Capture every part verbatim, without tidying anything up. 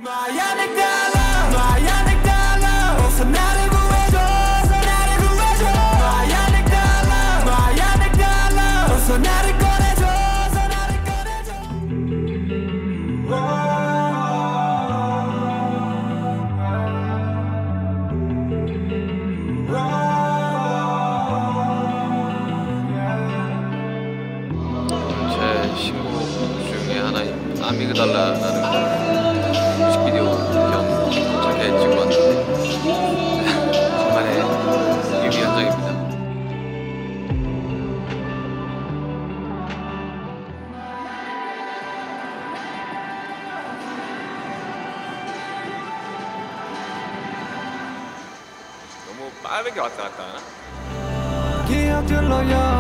아미그달라라는 뮤직비디오 겸 도착해 찍고 왔는데 정말의 뮤비 현장입니다. 너무 빠르게 왔다 갔다 하나? 기억들로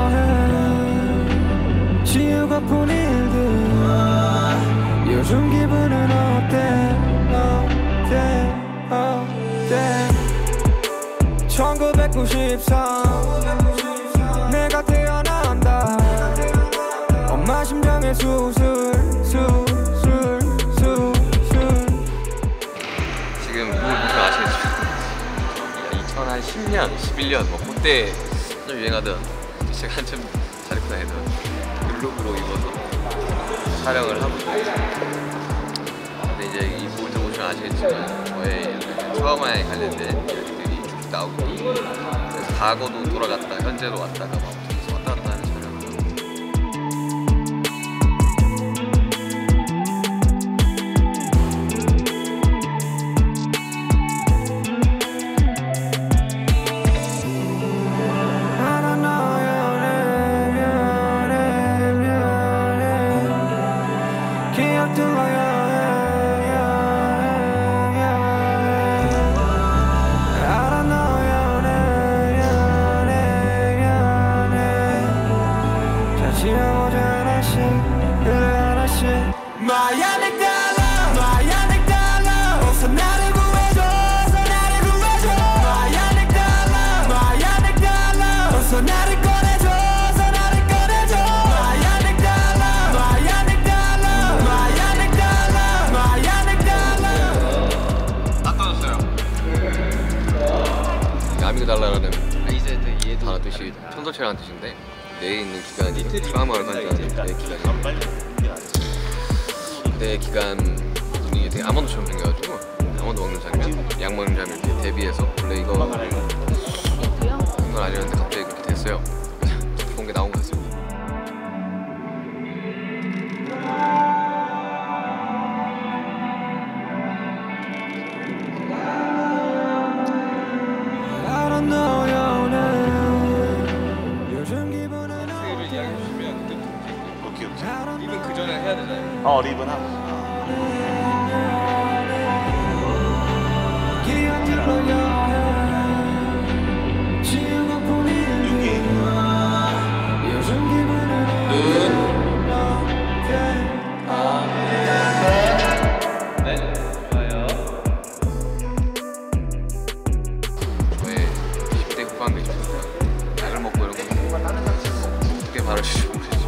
여행 지우고픈 일들 요즘 기분은 어때 어때 어때 천구백구십삼 내가 태어난다 엄마 심장의 수술 수술 수술 지금 이걸 보시면 아시겠지만 이천십 년, 십일 년 뭐 그때 좀 유행하던 제가 한참 잘 입고 다니던 룩으로 입어서 촬영을 하고 있어요. 근데 이제 이 볼드 보시면 아시겠지만 저의 트라우마에 관련된 이야기들이 쭉 나오고 그래서 과거도 돌아갔다 현재로 왔다가 막 왔다 갔다 하는 촬영을 아미그달라라는 단어 뜻이 천도체라는 뜻인데 뇌에 있는 기관이 트라우마를 관장하는 뇌 기관이 뇌 기관 눈이 되게 아몬드처럼 생겨가지고 아몬드 먹는 장면, 약 먹는 장면 이렇게 대비해서 원래 이거 이건 아니었는데 갑자기 그렇게 됐어요. 좋은 게 나온 것 같습니다. 립은 그 전에 해야 되잖아요. 어, 립은 하고. 저의 십 대 후반기 중입니다. 약을 먹고 이런 거 어떻게 바르시죠?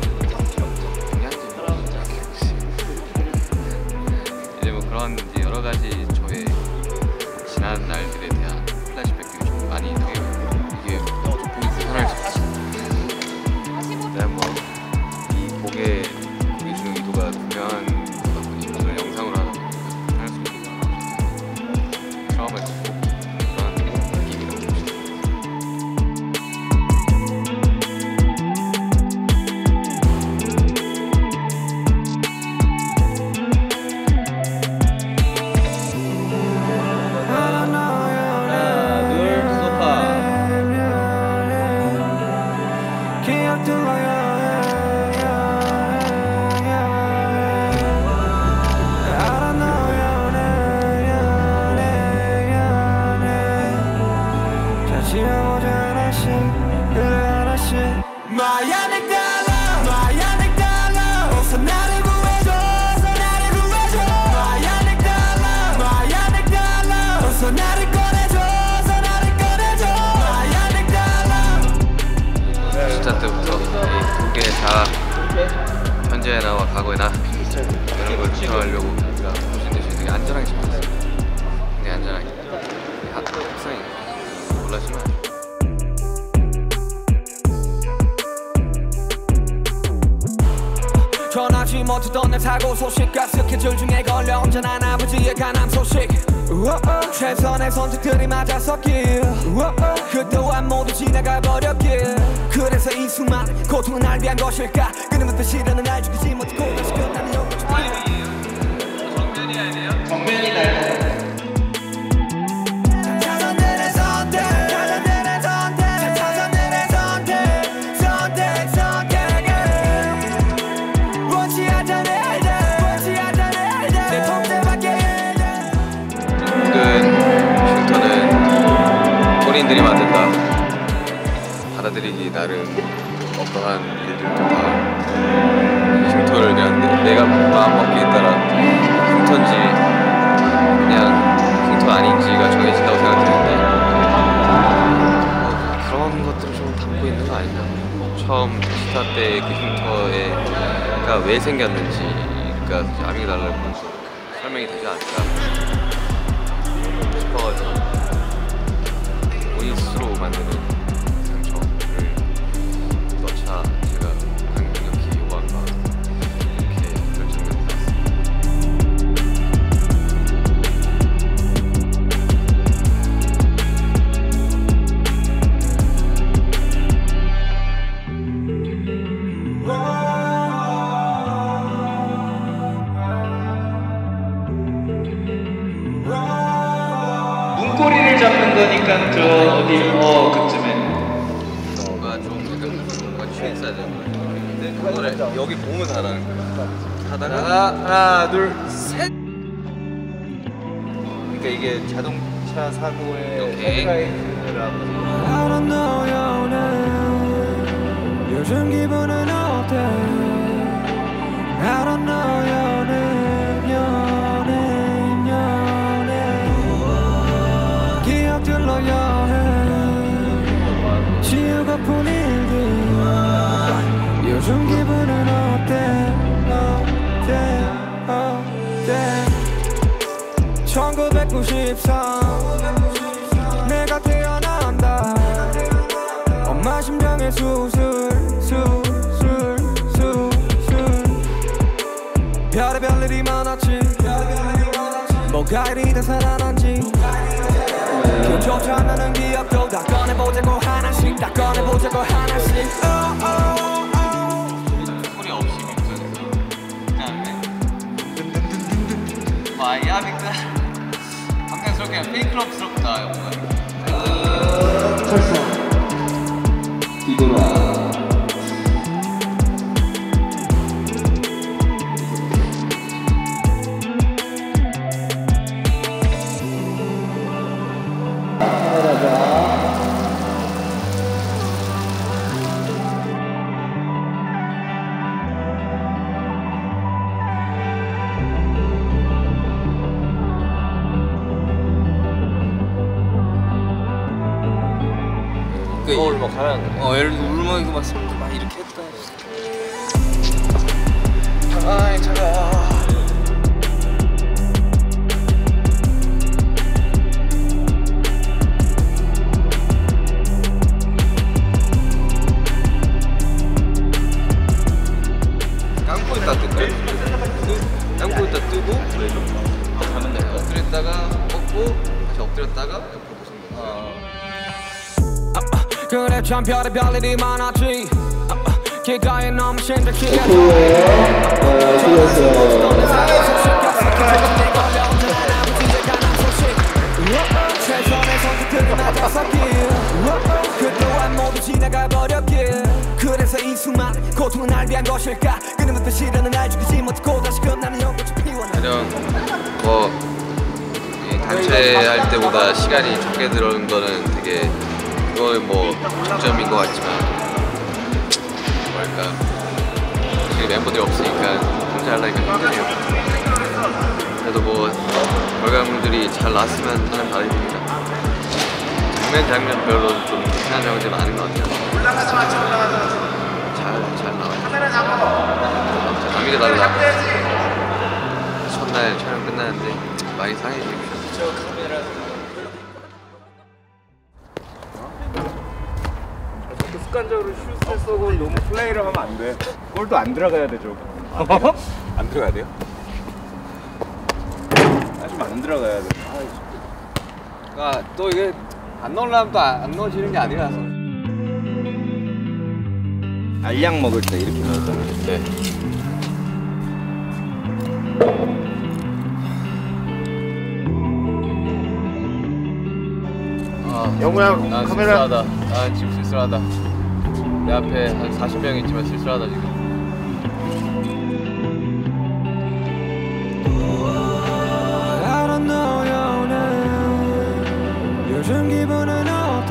그런 이제 여러 가지 저의 지난 날들에 대한 플래시백들이 좀 많이 되게 이게 보기 불편할 수 있어요. 일단 뭐 이 곡의 보기 중 의도가 분명한 거다 보니 오늘 영상으로 하다 보니까 할 수 있는 거 처음에 듣고 그런 느낌이라고 보시면 하나, 둘, 소파. 멈추던 내 사고 소식과 스케줄 중에 걸려 언제나 아버지의 간암 소식. 우어어. 최선의 선택들이 맞아 섰길. 그 또한 모두 지나가 버렸길. 그래서 이 수많은 고통은 날 위한 것일까. 끊임없는 시련은 날 죽이지 못하고 다시 끝나는 영웅. 정면이어야 돼요? 정면이 날 본인들이 만든다. 받아들이기 나름 어떠한 일들도 다 흉터를 그냥 내, 내가 마음먹기에 따라 흉터인지 그냥 흉터 아닌지가 정해진다고 생각되는데 어, 그런 것들을 좀 담고 있는 거 아닌가. 처음 시타 때 그 흉터가 왜 생겼는지가 아미그달라로 설명이 되지 않을까 싶어가지고 본인 스스로 만드는 상처를 넣자 제가 강력히 요구한 바 이렇게 결정을 문고리를 잡는 거니까 저 어디 어 그쯤에 뭔가 좀 약간 뭔가 취했어야 되는 거예요. 근데 그거를 여기 몸을 하라는 거예요. 하다가 하나 둘셋 그러니까 이게 자동차 사고의 오케이. 헤드라이트라고 I don't know your name. 요즘 기분은 어때? I don't know your name, your name, your name. 기억들로 여행 지우고픈 일들. 요즘 기분은 어때? 어때? 어때? 천구백구십삼 내가 태어난다. 엄마 심장의 수술 수술 수술. 별의별 일이 많았지. 뭐가 이리 다 살아난지 그조차 않는 기억도 다 꺼내보자고 하나씩 다 꺼내보자고 하나씩. oh, oh, oh. 소리 없이 믹서에서 그다음에 마야 믹서 감탄스럽게 페이크럽스럽다 영화. 뒤돌아 거울 막 가라앉는 어 예를 들어 울먹 이거 막 손도 막 이렇게 했다. 아이 차가 감고 있다 뜰까요? 감고 있다 뜨고 가면 돼요. 엎드렸다가 뻗고 다시 엎드렸다가 옆으로 보시면 돼요. 그래 참 별의별 일이 많았지. 길가에 너무 심각해. 최선의 선택들이 맞아 섰길. 그 또한 모두 지나가 버렸길. 그래서 이 수많은 고통은 날 위한 것일까. 끊임없는 시련은 날 죽이지 못하고 다시 끝나는 연꽃이 피워나. 가령 뭐 이 단체 할 때보다 시간이 적게 들어오는 거는 되게 그거는 뭐 장점인 것 같지만 뭐랄까 지금 멤버들이 없으니까 혼자 하려니까 힘드네요. 그래도 뭐 결과물들이 잘 나왔으면 하는 바람입니다. 장면 장면별로 좀 희한한 장면들이 많은 것 같아요. 잘, 잘 나와요. 진짜 감이 달라. 첫날 촬영 끝나는데 많이 상해 주십시오. 습관적으로 슛을 쏘고 너무 플레이를 하면 안 돼. 골도 안 들어가야 되죠. 안 들어가야 돼요? 좀 안 들어가야 돼. 아, 또 이게 안 넣으려면 또 안 넣어지는 게 아니라서. 알약 먹을 때 이렇게 넣었잖아. 네. 아, 영우야, 나 카메라. 쓸쓸하다. 나 지금 쓸쓸하다. 내 앞에 한 사십 명 있지만 쓸쓸하다 지금. I don't know your name. 요즘 기분은 어때?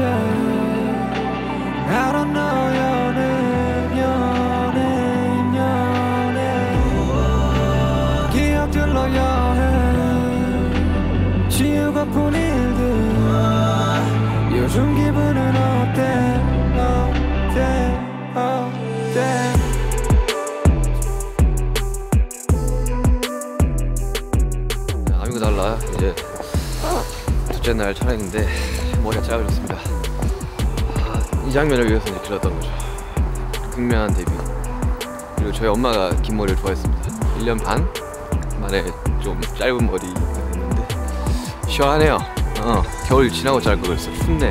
I don't know your name, your name, your name. 기억들로 여행 지우고픈 일들. 요즘 기분은 어때? 어때? 어때? 아미고 달라. 이제 둘째 날 촬영인데 머리가 짧아졌습니다. 아, 이 장면을 위해서 이제 길렀던 거죠. 극명한 데뷔. 그리고 저희 엄마가 긴 머리를 좋아했습니다. 일 년 반 만에 좀 짧은 머리가 됐는데 시원하네요. 어, 겨울 지나고 잘 거 그랬어. 춥네.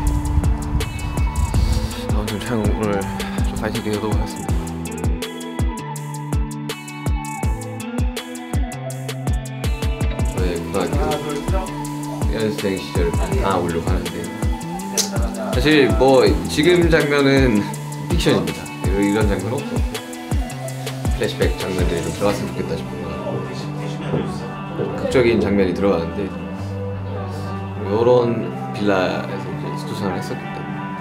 아무튼 촬영 오늘 좀 파이팅 있게 해보도록 하겠습니다. 저의 고등학교 연습생 시절 다 올려고 하는데 사실 뭐 지금 장면은 픽션입니다. 이런 장면은 없고 플래시백 장면들이 좀 들어갔으면 좋겠다 싶은 거 극적인 장면이 들어가는데 이런 빌라에서 이제 스투션을 했었기 때문에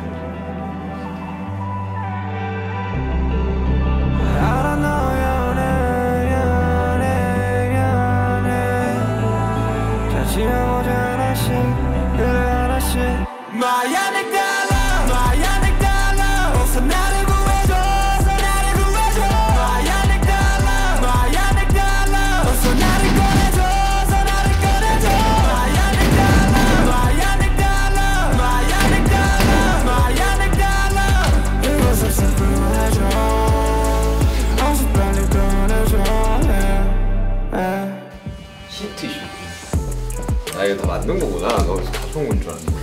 I don't know your name, your name, your name. 자 지워보자 하나씩, 그래 하나씩. 마야닉 달러, 마야닉 달러. 어서 나를 구해줘, 어서 나를 구해줘. 마야닉 달러, 마야닉 달러. 어서 나를 꺼내줘, 어서 나를 꺼내줘. 마야닉 달러, 마야닉 달러, 마야닉 달러, 마야닉 달러. 이곳을 슬프해줘. 어서 빨리 꺼내줘. 흰티슈. 아 이거 다 만든 거구나. 나 어디서 가져온 건 줄 알았는데.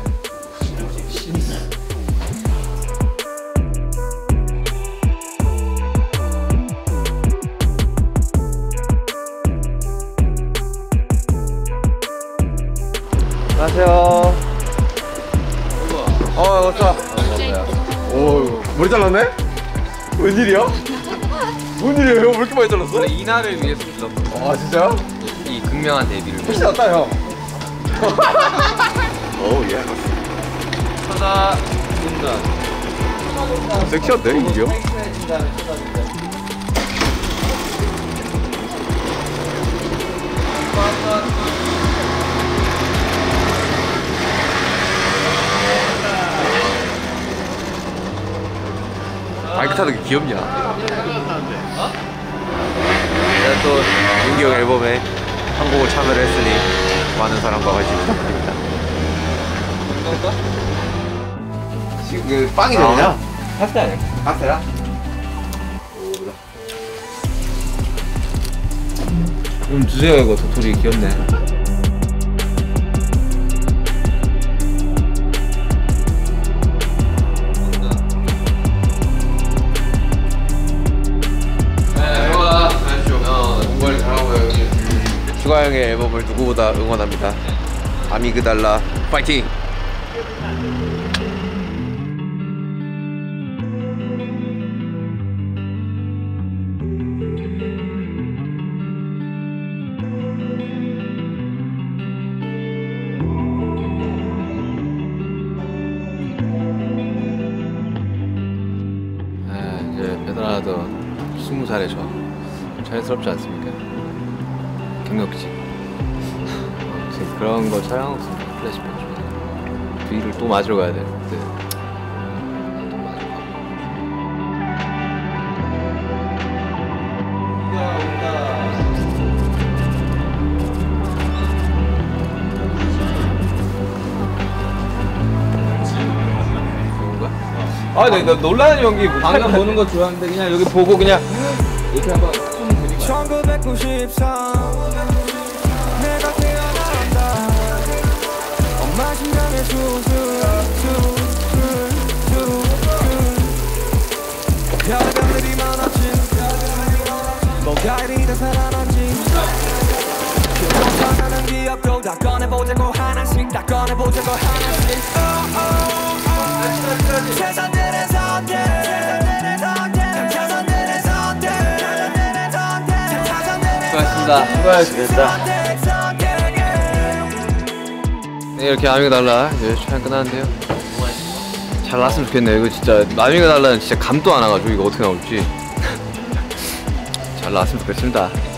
안녕하세요. 어, 왔어. 오, 머리 잘랐네? 웬일이야? 뭔 일이에요? 왜 이렇게 많이 잘랐어? 원래 이날을 위해서 불렀던 거. 아, 진짜요? 이 극명한 데뷔를 훨씬 낫다, 형. 오, 예. 서다 군단. 섹시한데, 이게요? 마이크 타는 게 귀엽냐? 제가 또 윤기 형 앨범에 한 곡을 참여를 했으니 많은 사랑과 관심 부탁드립니다. 지금 그 빵이 되냐? 파스타 아니야? 파스타야? 좀 주세요 이거 도토리 귀엽네. 네, 형아 잘하시오. 어, 공부를 잘하고 여기. 슈가 형의 앨범을 누구보다 응원합니다. 아미그달라 파이팅! 아, 이제 베드라도 스무 살에 저 자연스럽지 않습니까? 경력직. 어, 지금 그런 거 촬영하고 있습니다. 플래시백 중. 뒤를 또 맞으러 가야 되는데. 또 맞으러 가고. 그런가? 아, 네, 나 놀라는 연기 방금 보는 거 좋아하는데 그냥 여기 보고 그냥 이렇게 한번 손 들이고 천구백구십삼 내가 태어난다 엄마 심장의 수술수술수술 별의별들이 많았지 뭐가 이리 다 살아난지 기억하는 기억도 다 꺼내보자고 하나씩 다 꺼내보자고 하나씩 최선들의 선택 최선들의 선택 수고하셨습니다. 수고하셨습니다. 네, 이렇게 아미가 달라 이제 촬영 끝났는데요. 잘 나왔으면 좋겠네요. 이거 진짜 아미가 달라는 진짜 감도 안 와가지고 이거 어떻게 나올지 잘 나왔으면 좋겠습니다.